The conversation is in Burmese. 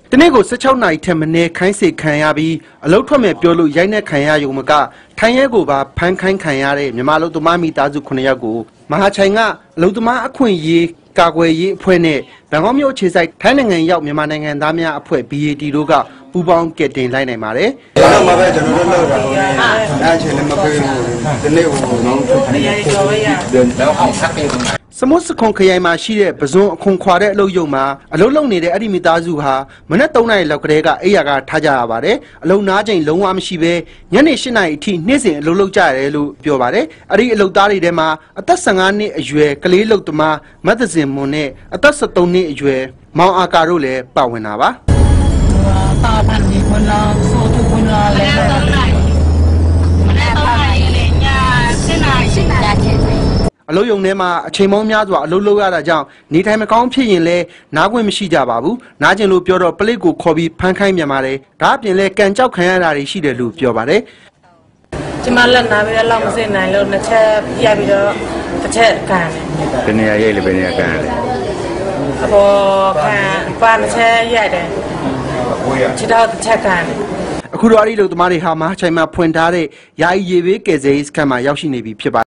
တနေ့ကို16နာရီထက်မနည်းခိုင်းစေခံရပြီးအလုတ်ထွက်မဲ့ပြောလို့ရိုက်နှက်ခံရရုံမကထိုင်းရဲကိုပါဖမ်းခိုင်းခံရတဲ့မြန်မာလူသမားမိသားစု9ယောက်ကိုမဟာချိုင်ကအလုသမားအခွင့်အရေးကာကွယ်ရေးအဖွဲ့နဲ့ဘန်ကောက်မြို့ခြေဆိုင်ထိုင်းနိုင်ငံရောက်မြန်မာနိုင်ငံသားများအဖွဲ့ BAT တို့ကပူးပေါင်းကယ်တင်လိုက်နိုင်ပါတယ်။ကျွန်တော်မှာပဲကျွန်တော်တို့လောက်တာအဲ့အချိန်လည်းမပြေဘူး။ဒီနေ့ဟိုစမုစခွန်ခရိုင်မှာရှိတဲ့ပဇွန်အခွန်ခွာတဲ့အလုပ်ရုံမှာအလုပ်လုပ်နေတဲ့အဲ့ဒီမိသားစုဟာမနက်3နာရီလောက်ကတည်းကအိယာကထားကြရပါတယ်။အလုပ်နားချိန်လုံးဝမရှိဘဲညနေ8နာရီအထိနေ့စဉ်အလုပ်လုပ်ကြရတယ်လို့ပြောပါတယ်။အဲ့ဒီအလုပ်သားတွေထဲမှာအသက်15နှစ်အရွယ်ကလေးလုပ်သမားမတ်သဇင်မွန်နဲ့အသက်13နှစ်အရွယ်မောင်အာကာတို့လည်းပါဝင်တာပါ။တာဖန်ဒီကွန်လာဆိုတူကွန်လာလဲမနက်3နာရီလေးည7နာရီအလုပ်ရုံထဲမှာအချိန်ပေါင်းများစွာအလုပ်လုပ်ရတာကြောင့်နေထိုင်မကောင်းဖြစ်ရင်လည်းနားခွင့်မရှိကြပါဘူး။နားကျင်လို့ပြောတော့ပလိတ်ကိုခေါ်ပြီးဖမ်းခိုင်းပြန်ပါတယ်။ဒါအပြင်လည်းကန်ကြောက်ခံရတာတွေရှိတယ်လို့ပြောပါတယ်။ကျမလက်နာပြီးတော့လောက်မစင်နိုင်လို့နှစ်ချက်ရိုက်ပြီးတော့တစ်ချက်ကန်တယ်။ဘယ်နေရာရိုက်လဲဘယ်နေရာကန်လဲ။အပေါ်ကန်ပါနှစ်ချက်ရိုက်တယ်။ခြေထောက်တစ်ချက်ကန်တယ်။အခုတော့အဲ့ဒီလူသမားတွေဟာမဟာချိုင်မှာဖွင့်ထားတဲ့ယာယီရေဘေးကယ်ဆယ်ရေးစခန်းမှာရောက်ရှိနေပြီဖြစ်ပါ